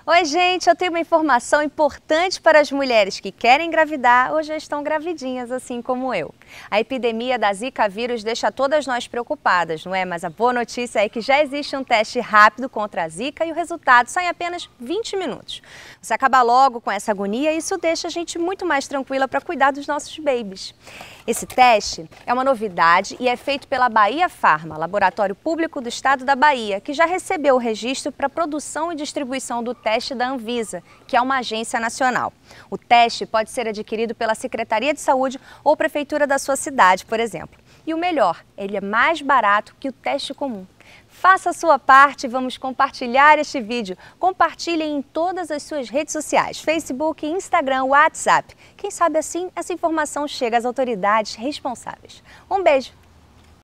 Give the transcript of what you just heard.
Oi, gente, eu tenho uma informação importante para as mulheres que querem engravidar ou já estão gravidinhas, assim como eu. A epidemia da Zika vírus deixa todas nós preocupadas, não é? Mas a boa notícia é que já existe um teste rápido contra a Zika e o resultado sai em apenas 20 minutos. Você acaba logo com essa agonia e isso deixa a gente muito mais tranquila para cuidar dos nossos babies. Esse teste é uma novidade e é feito pela Bahia Pharma, laboratório público do estado da Bahia, que já recebeu o registro para produção e distribuição do teste da Anvisa, que é uma agência nacional. O teste pode ser adquirido pela Secretaria de Saúde ou Prefeitura da sua cidade, por exemplo. E o melhor, ele é mais barato que o teste comum. Faça a sua parte e vamos compartilhar este vídeo. Compartilhe em todas as suas redes sociais, Facebook, Instagram, WhatsApp. Quem sabe assim essa informação chega às autoridades responsáveis. Um beijo!